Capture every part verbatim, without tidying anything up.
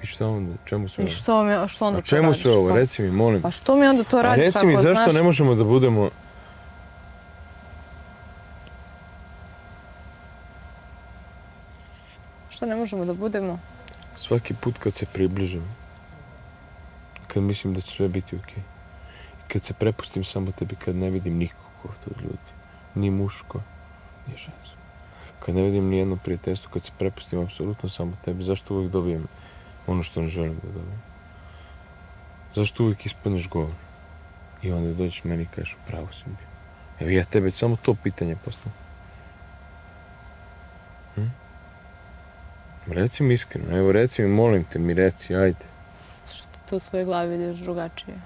I šta onda? Čemu sve ovo? I što, mi, što onda to čemu radiš? sve ovo? Reci mi, molim. Pa što mi onda to radiš? Reci mi, zašto ne možemo da budemo... Što ne možemo da budemo? Svaki put kad se približam, kad mislim da će sve biti okej. Kad se prepustim samo tebi, kad ne vidim nikog od ljudi. Ni muško, ni žensko. Kad ne vidim ni jedno prijateljstvo, kad se prepustim apsolutno samo tebi, zašto uvijek dobijem ono što ne želim da dobijem? Zašto uvijek ispuneš govor? I onda dođeš meni i kažeš, upravo sam bio. Evo ja tebe samo to pitanje postavim. Hm? Reci mi iskreno, evo reci mi, molim te mi, reci, ajde. Što ti u svojoj glavi vidiš drugačije?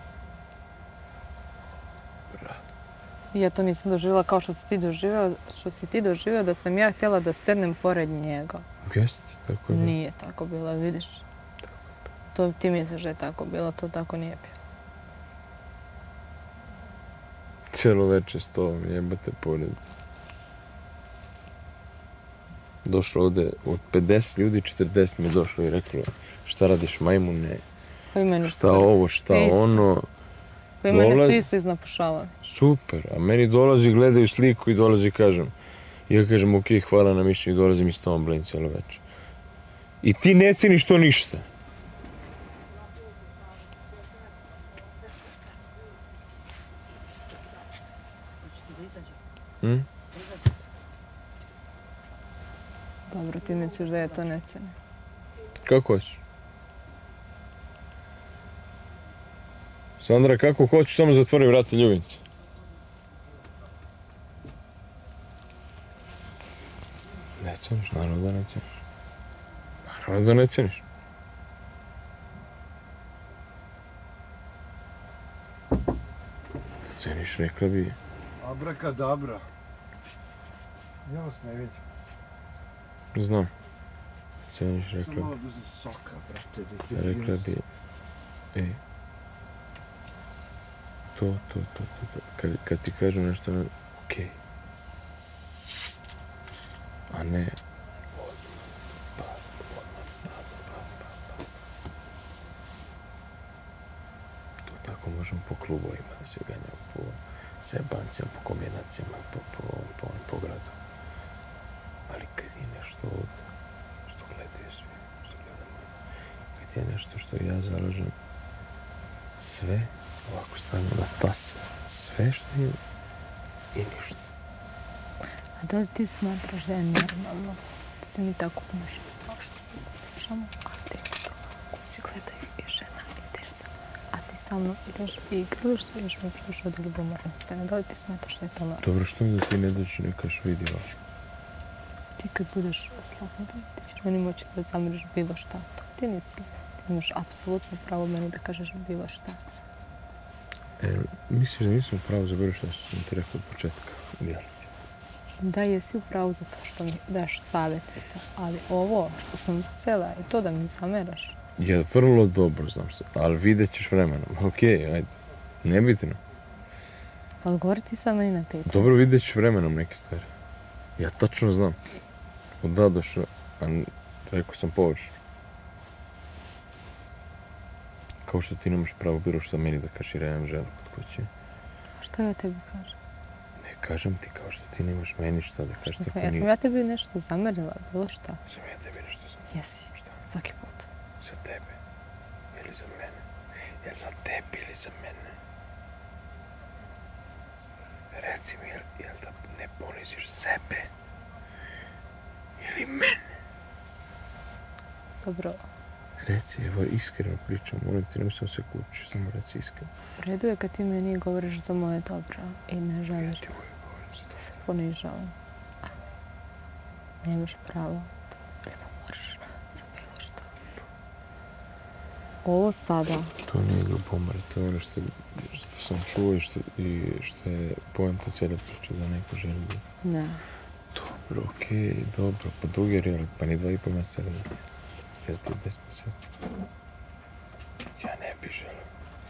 Ja to nisam doživjela kao što si ti doživjela, što si ti doživjela da sam ja htjela da sednem pored njega. Jeste, tako je bilo. Nije tako bilo, vidiš? To ti misliš da je tako bilo, to tako nije bilo. Cijelo večer s tobom, jebate pored. Došlo ovdje, od pedeset ljudi, četrdeset mi je došlo i reklo šta radiš majmune, šta ovo, šta ono. Pa i mene su isto iznapušavali. Super, a meni dolazi, gledaju sliku i dolazi, kažem. I ja kažem, ok, hvala na mišljenju, dolazim i s tobom, blin, cijelo večer. I ti ne ceniš to ništa. Hm? Dobro, ti misliš da ja to ne cenim. Kako hoćeš? Sandra, kako hoćeš, samo zatvori vrata, ljubim te. Ne ceniš, naravno da ne ceniš. Naravno da ne ceniš. Da ceniš, rekla bi. Abrakadabra. Ja vas ne vidim. Znam. Ceniš, rekla bi. Samo bez soka, brate. Rekla bi. Ej. To, to, to, to, to. Kad, kad ti kažem nešto, ne, okej. A ne, odmah, pa, odmah, pa, pa, pa, pa. To tako možemo po klubovima da se ganjamo, po zebancijama, po kombinacijama, po, po, po, po gradu. Ali kad je nešto ovdje, što gledaju svi, što gledamo, kad je nešto što ja zalažem, sve ovako stavljamo na tas, sve što je i ništa. A da li ti smatraš da je normalno da se mi tako ponašamo kao što se ponašamo, a ti kući gledaju i žena i djeca, a ti sa mnom ideš i igraš sve, još mi priš od ljubomorne scene. Da li ti smatraš da je to normalno? Dobro, što mi da ti ne doći ne kažeš vidi ovo? Ti kad budeš slobodan, ti ćeš meni moći da zamiriš bilo šta. To ti nisi. Ti imaš apsolutno pravo meni da kažeš bilo šta. E, misliš da nisam pravo za bilo što sam ti rekao od početka reality? Da, jesi u pravu za to što mi daš savjete, ali ovo što sam cijela je to da mi zameraš. Ja vrlo dobro znam se, ali vidjet ćeš vremenom. Okej, ajde, nebitno. Odgovori ti sad meni na pitanje. Dobro, vidjet ćeš vremenom neke stvari. Ja tačno znam. Od da došao, a rekao sam površno. Kao što ti nemaš pravo bilo što meni da kažeš jer ja nemam ženu kod kuće. Što ja tebi kažem? Ne kažem ti kao što ti nemaš meni šta da kažeš. Sam, ja sam ja tebi nešto zamerila, bilo šta? Sam ja tebi nešto zamerila? Jesi. Šta? Svaki put. Za tebe. Ili za mene? Jel za tebe ili za mene? Reci mi, jel, jel da ne poniziš sebe? Ili mene? Dobro. Reci, evo, iskreno pričam, molim ti, nemoj sam se kući, samo reci iskreno. U redu je kad ti meni govoriš za moje dobro i ne želiš ja da se ponižavam. Nemaš pravo da ljubomoriš za bilo što. Ovo sada... To nije ljubomor, to je ono što, što sam čuo i što, i što je poenta cijele priče da neko želi da... Ne. Dobro, okej, okay, dobro, pa dugi je realit, pa ni dva i pol mjeseca realit. Jer ti je deset mjeseci. Ja ne bi želeo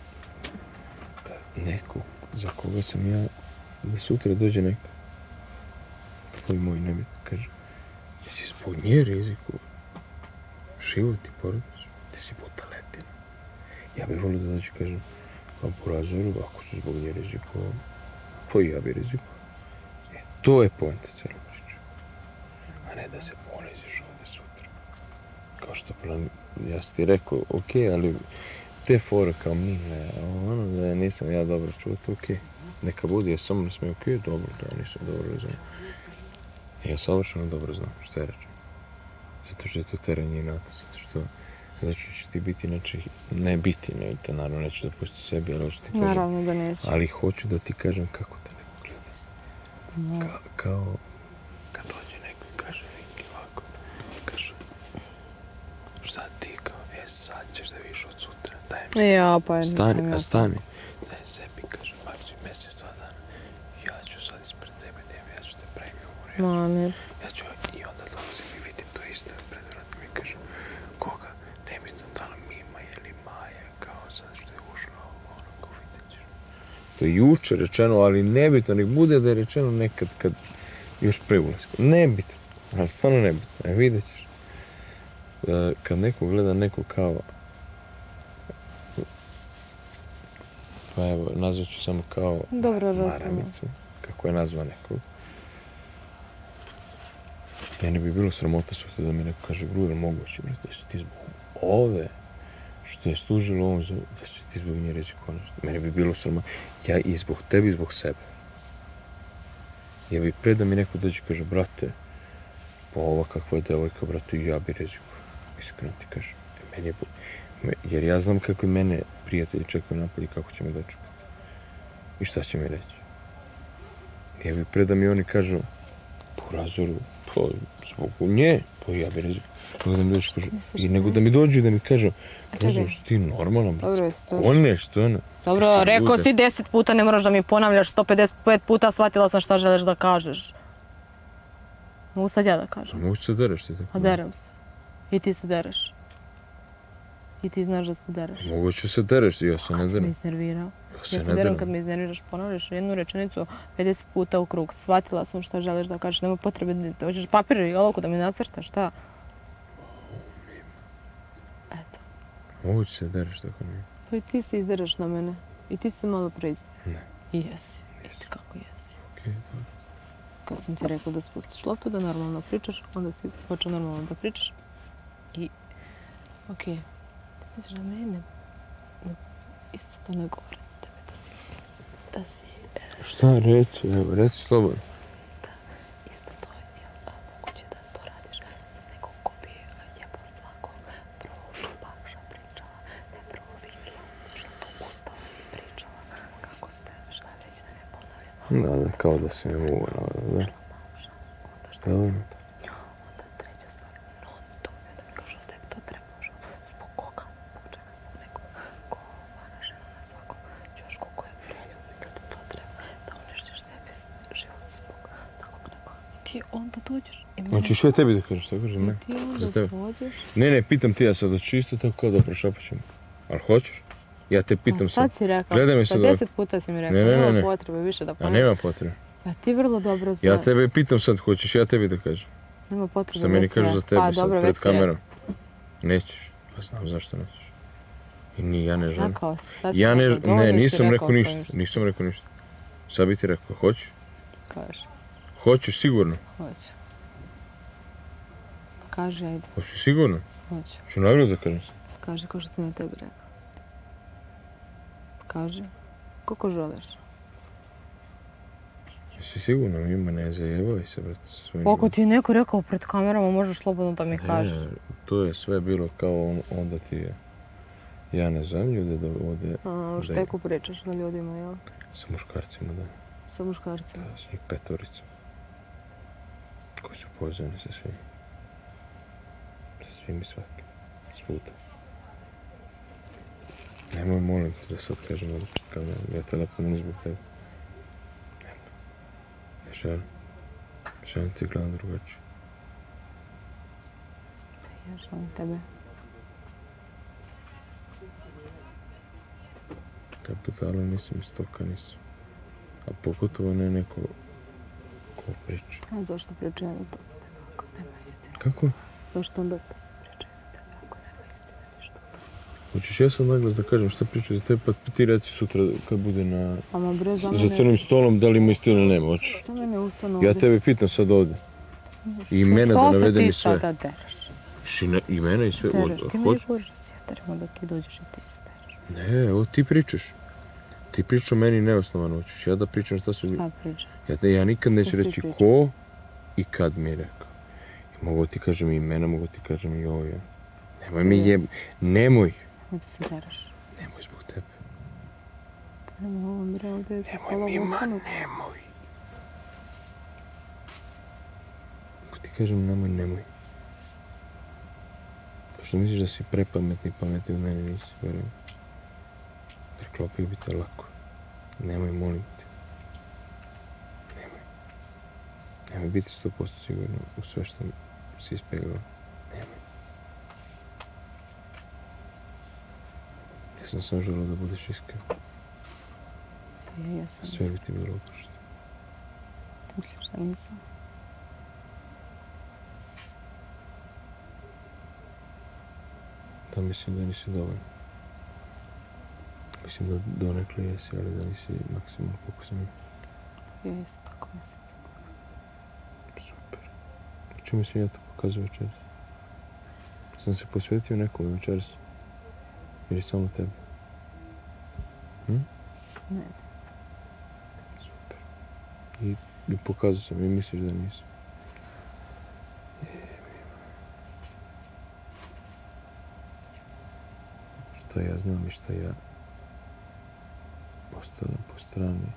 da neko za koga sam ja, da sutra dođe neko, tvoj moj nebitno, kaže, jesi zbog nje riziku život i porodicu? ti si butaletina. Ja bih volio da dođe kažem, kao po razoru, ako su zbog nje rizikovali, pa i ja bi rizikovao. E, to je poenta cijela priča. A ne da se poniziš ovdje sutra. Kao što plan, ja sam ti rekao, ok, ali te fore kao mi, ne, ono da nisam ja dobro čuo, to ok. Neka bude, ja samo ne smijem, ok, dobro, da nisam dobro razumio. Ja savršeno dobro znam šta je rečeno. Zato što je to teranje inata, zato što zato što će ti biti, znači, ne biti, ne, te naravno neću da pusti sebi, ali hoću ti kažem. Naravno da neću. Ali hoću da ti kažem kako te neko gleda. No. Ka, kao, kad dođe neko i kaže, Vinki, ovako, kaže, šta ti, kao, jes, sad ćeš da vidiš od sutra, daj mi se. Ja, pa jedno Stani, sam a ja. stani. Daj sebi, kaže, baš mjesec, dva dana. Ja ću sad ispred tebe, tebe, ja ću te pravim umor. Ja ću, Mami. ja ću, i onda dolazim i vidim to isto pred vratom i kažem, koga, nebitno da li Mima ili Maja, kao sad što je ušla, ono, ko vidjet ćeš. To je juče rečeno, ali nebitno, nek bude da je rečeno nekad kad još pre ulaska. Nebitno, ali stvarno nebitno, e, vidjet ćeš. E, kad neko gleda neko kao, pa evo, nazvat ću samo kao Dobro razumijem. maramicu, kako je nazva nekog. Mene bi bilo sramota sutra da mi neko kaže, Gruber, moguće, brate, da si ti zbog ove što je služilo ovom, da si ti zbog nje rizikovano. Mene bi bilo sramota. Ja i zbog tebi i zbog sebe. Ja bi pre da mi neko dođe i kaže, brate, pa ova kakva je devojka, brate, i ja bi rizikovao. Iskreno ti kažem. Meni je, jer ja znam kako i mene prijatelji čekaju napad i kako će me dočekati. I šta će mi reći. Ja bi pre da mi oni kažu, po razoru, pa zbog nje, pa ja bi rizikovao. Nego da mi dođe, kažu, i nego da mi dođu i da mi kažu, kažu, što ti normalan, Dobro je, brate, one, što ono. Dobro, rekao si deset puta, ne moraš da mi ponavljaš sto pedeset pet puta, shvatila sam šta želiš da kažeš. Mogu sad ja da kažem. Mogu se dereš ti tako. A derem se. I ti se dereš. I ti znaš da se dereš. Moguće se dereš, ja se ne Kad si me derem. iznervirao. Ja se Ja ne se derem derem. kad me iznerviraš, ponavljaš jednu rečenicu pedeset puta u krug. Shvatila sam šta želiš da kažeš, nema potrebe da hoćeš papir i olovku da mi nacrtaš, šta? Eto. Moguće se dereš tako mi. Pa i ti se izdereš na mene. I ti se malo pre izdereš. Ne. I jesi. Vidite kako jesi. Okej, dobro. Kad sam ti rekla da spustiš loptu, da normalno pričaš, onda si počeo normalno da pričaš. I, okej, okay. Ti misliš da meni ne, ne, isto to ne govore za tebe, da si, da si, e, Šta, reci, evo, reci slobodno. da, isto to je, jel, a, moguće da to radiš za nekog ko bi jebao svakog, prvo Bakša pričala, ne prvo Viki, otišla to ustala i pričala kako ste, šta već da ne ponavljam. Da, da, kao da si me muva, da. Mauša, onda šta Da. je to? Onda treća stvar, no, to mi je da mi kaže da tebi to treba, što, zbog koga, zbog čega, zbog nekog ko vara ženu na svakom ćošku koje preljubi, da ti to treba, da uništiš sebi život zbog takvog nekoga. I ti onda dođeš i mene... Hoćeš ja tebi da kažeš, tako kažem, I ne? ti Za onda tebe. dođeš... Ne, ne, pitam ti ja sad, hoćeš isto tako kao da prošapaćemo. Ali hoćeš? Ja te pitam A sad. sad si rekao, Gledaj me sad pa deset puta si mi rekao, Ne, ne, ne, nema ne. potrebe više da A ponavljam. nema potrebe. Pa ti vrlo dobro znaš. Ja tebe pitam sad, hoćeš ja tebi da kažem? Nema potrebe. Šta meni već si kažu za rekao. tebe Pa, sad dobro, pred već si rekao. kamerom? Nećeš. Pa znam zašto nećeš. I ni ja ne želim. Rekao si, sad si Ja ne, rekao, ne, dođeš i nisam rekao sam ništa. Nisam rekao ništa. Sad bi ti rekao, hoćeš? Kaži, Hoćeš sigurno? hoću. Kaži, ajde, Hoćeš sigurno? hoću. Ću nagrad da kažem se. Kaži kao što sam ja tebi rekao. Kaži, koliko želiš. Jesi sigurno? Ima ne zajebavaj se, brate, sa svojim... Ako ti je neko rekao pred kamerama, možeš slobodno da mi kažeš. Ne, to je sve bilo kao on, onda ti je... Ja ne znam ljude da ovdje... A, u šteku pričaš na ljudima, jel? Sa muškarcima, da. Sa muškarcima. Da, s njih petorica. Koji su povezani sa svim. Sa svim i svakim. Svuda. Nemoj, molim te da sad kažem ovdje pred kamerom. Ja telefon ne zbog tebe. Nemoj. Ne želim. Želim ti gledam drugačije. Ja želim tebe. Kapitala nisam iz toka, nisam. A pogotovo ne neko ko priča. A zašto pričaju onda to za tebe ako nema istine? Kako? Zašto onda to pričaju za tebe ako nema istine ništa od Hoćeš ja sad naglas da kažem šta pričaju za tebe, pa ti reci sutra kad bude na... Ama bre, za za mene... crnim stolom, da li ima istinu ili nema, hoćeš? Za mene ustanu Ja ovdje. tebe pitam sad ovde. I mene da navedem i sve. Što se ti sada dereš? Šine, i mene i sve. Dereš, Od- ti hoć- mi govoriš da sjetarimo da ti dođeš i ti se dereš. Ne, evo ti pričaš. Ti pričaš o meni neosnovano, hoćeš ja da pričam šta su... Šta priča? Ja, te- ja nikad neću To svi reći pričaju. ko i kad mi je rekao. I mogu ti kažem i imena, mogu ti kažem i ovo. Ja. Nemoj mi Je. jeb... Nemoj. Nemoj da se dereš. Nemoj zbog tebe. Nemoj ovo bre, ovdje je sa Nemoj stolom Mima, ustanu. nemoj. Mogu ti kažem nemoj, nemoj. Pošto misliš da si prepametni, pametni od mene nisi, verujem. Preklopio bi te lako. Nemoj, molim te. Nemoj. Nemoj biti sto posto sigurno u sve što si ispegao. Nemoj. Ja sam samo želeo da budeš iskren. Je, ja sam Sve bi ti bilo oprošteno. Ti misliš da nisam? Da, mislim da nisi dovoljno. Mislim da donekle jesi, ali da nisi maksimalno koliko sam ja. Ja isto tako mislim za tebe. Super. Čemu sam ja to pokazao večeras? Sam se posvetio nekome večeras? Ili samo tebi? Hm? Ne, Super. I, i pokazao sam i misliš da nisam. Šta ja znam i šta ja ostavljam po strani.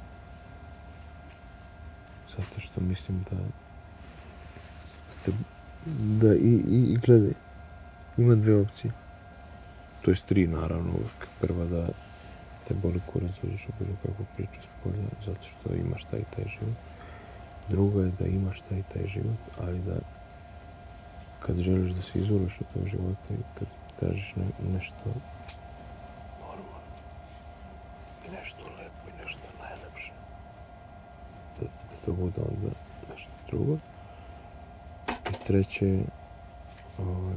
Zato što mislim da ste, da i, i, i gledaj, ima dve opcije. To jest tri naravno uvijek. Prva da te boli kurac, dođeš u bilo kakvu priču s polja, zato što imaš taj i taj život. Druga je da imaš taj i taj život, ali da kad želiš da se izoliš od tog života i kad tražiš ne, nešto normalno i nešto lepo i nešto najlepše, da, da to bude onda nešto drugo. I treće je, ovaj,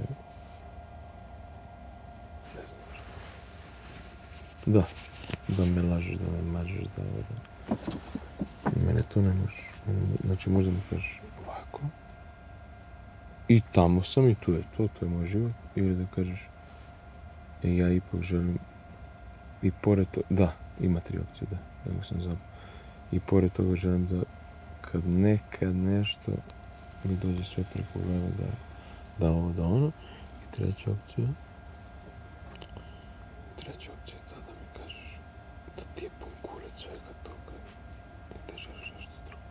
ne znam, da, da me lažeš, da me mažeš, da, da, mene to ne možeš, znači možda mi kažeš ovako, i tamo sam i tu je to, to je moj život, ili da kažeš, e, ja ipak želim, i pored toga, da, ima tri opcije, da, da ga sam zabao, i pored toga želim da, kad nekad nešto mi dođe sve preko glave, da, da ovo, da ono, i treća opcija, treća opcija je ta da mi kažeš da ti je pun kurac svega toga i da želiš nešto drugo.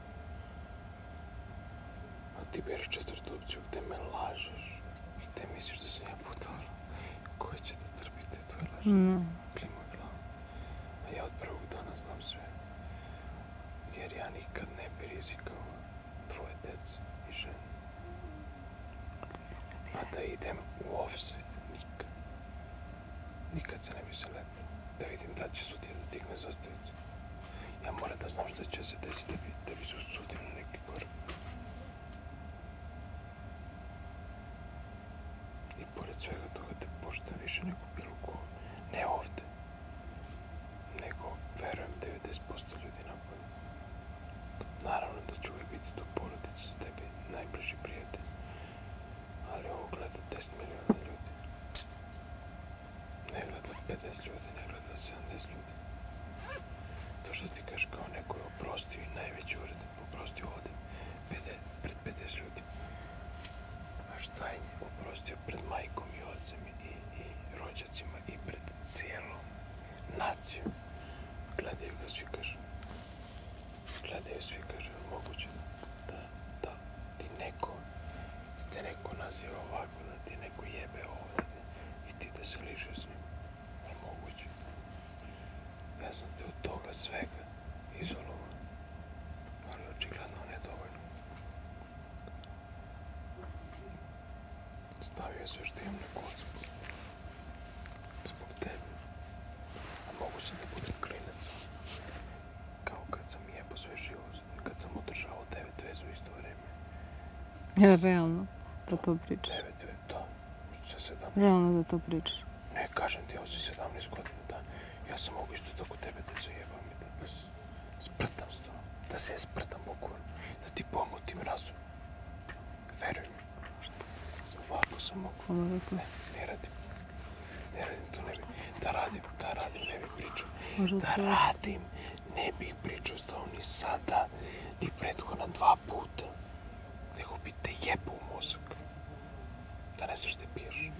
A ti bereš četvrtu opciju gde me lažeš i gde misliš da sam ja budala. Ko će da trpi te tvoje laži? ne. Klima glavom. A ja od prvog dana znam sve. Jer ja nikad ne bi rizikao tvoje dece i žene. A da idem u offset, nikad. Nikad se ne bi se letao. Da vidim da će sudija da digne zastavicu. Ja moram da znam šta će se desiti da bi, da bi se usudio na neki korak. I pored svega toga te poštujem više nego bilo ko. Ne ovde. Nego, verujem, devedeset posto ljudi napolju. Naravno da ću uvijek biti tu porodica za tebe, najbliži prijatelj. Ali ovo gleda deset miliona ljudi. Ne gleda pedeset ljudi, ne gleda sedamdeset ljudi. To što ti kažeš kao neko je oprostio i najveći ured, oprostio ovde pred pedeset ljudi. A šta je oprostio pred majkom i ocem i, i rođacima i pred cijelom nacijom? Gledaju ga svi, kaže. Gledaju svi, kaže, moguće da, da ti neko, da te neko naziva ovako, da ti neko jebe ovdje i ti da se lišeš s njim. Je moguće. Ja sam te od toga svega izolovan, ali očigledno ne dovoljno. Stavio je sve što imam na kocku. Zbog tebe. A mogu sam da budem klinac. Kao kad sam jebo sve život. Kad sam održao devet vezu u isto vreme. Ja realno da to pričaš. Devet vezu, da. Sa sedamnaest. Realno da to pričaš. Ne, kažem ti, ovo si sedamnaest godina, da. Ja sam mogu isto tako tebe da se jebam i da, da se sprtam s tobom. Da se sprtam bukvalno. Da ti pomutim razum. Veruj mi. Ovako sam mogu. Ne, ne radim. Ne radim to, ne radim. Da radim, da radim, ne bih pričao. Da radim, ne bih pričao s tobom ni sada, ni prethodna dva puta. Nego bi te jebao u mozak. Da ne znaš da piješ.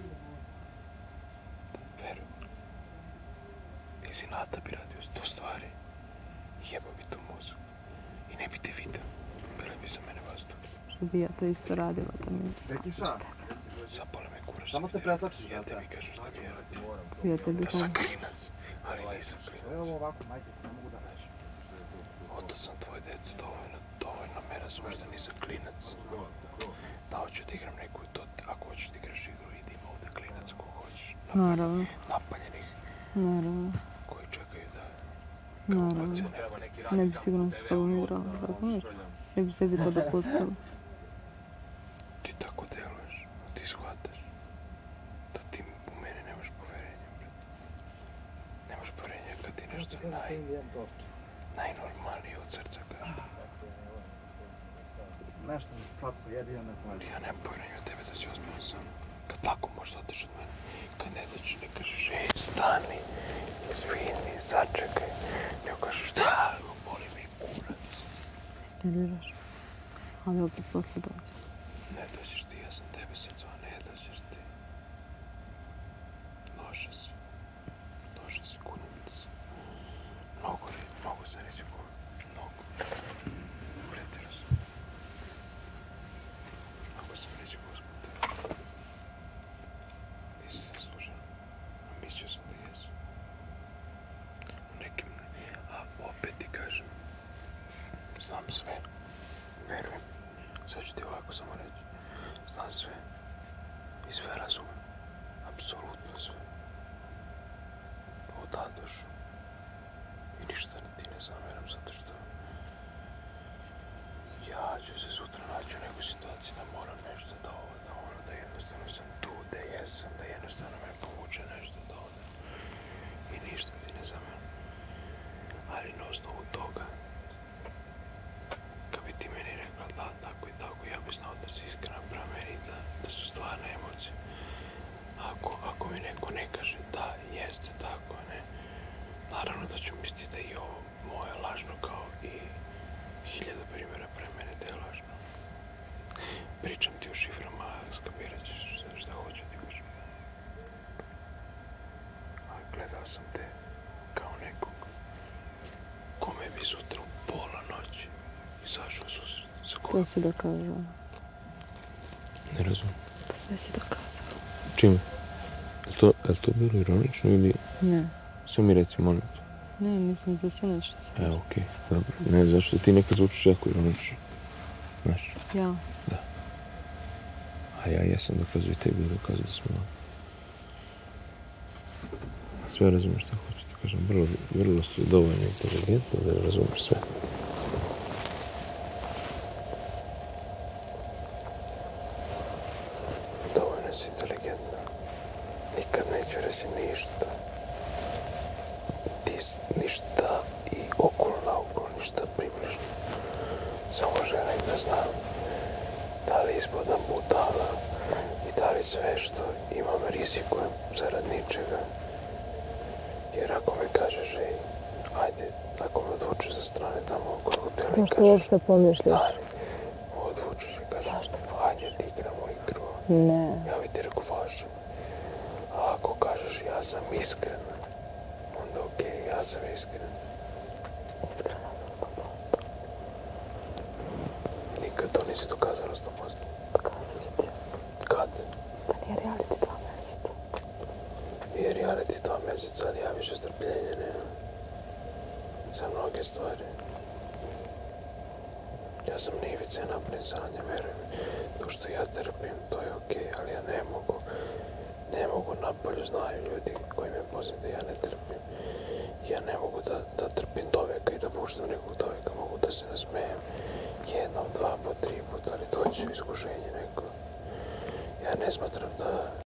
Da, veruj. Iz inata bi radio sto stvari. Jebao bi to u mozak. I ne bi te vidio. Bila bi za mene vazduh. Što bi ja to isto radila, to mi je Bekiša, Zapale me kurac. samo se preslačiš. Ja tebi kažem šta bi ja radio. Ja tebi Da sam klinac, ali nisam klinac. Evo ovako, majke, ne mogu da neš. Oto sam tvoje dece dovoljno, dovoljno me razumeš da nisam klinac. Da hoću da igram neku, to, ako hoćeš da igraš igru, idi ima ovde klinac ko hoćeš. Naravno, Napaljenih naravno, koji čekaju da naravno. ocene. Ne bi sigurno s tobom igrala, razumiješ? Ne bi sebi to dopustila. Ti tako deluješ, ti shvataš da ti u mene nemaš poverenja, bret. Nemaš poverenja kad ti nešto naj, najnormalnije od srca kažeš. Nešto mi slatko jedi, ja ne pođem. Ja nemam poverenja u tebe da si ozbiljan sam. Kad tako možeš da odeš od mene, kad ne dođeš, ne kažeš, ej, stani, izvini, sačekaj. Ne kažeš, šta, boli me kurac. Nerviraš me, ali opet posle dođe. Ne dođeš ti, ja sam tebe sad zvao, ne dođeš ti. Loša si. Loša si, kunim ti se. Mnogo, mnogo sam rizikuo. Mnogo. Pretjerao sam. Mnogo sam rizikuo zbog tebe. Nisi zaslužen. A mislio sam da jesu. U nekim... A opet ti kažem. Znam sve. Verujem. Sad ću ti ovako samo reći. Znam sve. I sve razumem. Apsolutno sve. Od A do Š. I ništa ti ne zameram zato što ja ću se sutra naći u nekoj situaciji da moram nešto da ovo, da ono, da jednostavno sam tu, da jesam, da jednostavno me povuče nešto da ovde. I ništa ti ne zameram. Ali na osnovu toga, kad bi ti meni rekla da, tako i tako, ja bi znao da si iskrena prema meni, da, da su stvarne emocije. Ako, ako mi neko ne kaže da, jeste tako, ne, naravno da ću misliti da i ovo moje lažno kao i hiljada primjera pre mene da je lažno. Pričam ti o šiframa, skapirat ćeš šta hoću ti kažem. A gledao sam te kao nekog kome bi sutra u pola noći izašao susret. To si dokazao. Ne razumijem. Sve si dokazao. Čime? Je to, je to bilo ironično ili... Ne. Samo mi reci, molim te. Ne, mislim za sinoć što si. E, okej, dobro. Ne, zašto ti nekad zvučiš jako ironično. Znaš? Ja. Da. A ja jesam dokazao i tebi dokazao da smo... Sve razumeš šta hoću ti kažem. Vrlo, vrlo si dovoljno inteligentno da razumeš sve. Dovoljno si inteligentna. Nikad neću reći ništa. Ti ništa i okolo naokolo, ništa približno. Samo želim da znam da li ispadam budala i da li sve što imam rizikujem zarad ničega. Jer ako mi kažeš, ej, ajde, ako me odvučeš sa strane tamo kod hotela i kažeš... Zašto uopšte pomišljaš? Stani, odvučeš i kažeš, ajde, da igramo igru. Ne. Ja bi ti rekao, važno. A ako kažeš, ja sam iskren, onda okej, okay, ja sam iskren. Iskrena sam sto posto. Nikad to nisi dokazala sto posto. Dokazat ću ti. Kad? Da nije reality dva meseca. Nije reality dva meseca, ali ja više strpljenja nemam. Za mnoge stvari. Ja sam na ivici naprezanja, veruj mi. To što ja trpim, to je okej, okay, ali ja ne mogu. Ne mogu, napolju znaju ljudi koji me poznaju da ja ne trpim. Ja ne mogu da, da trpim doveka i da puštam nekog doveka. Mogu da se nasmejem jednom, dva, po tri puta, ali doći iskušenje neko. Ja ne smatram da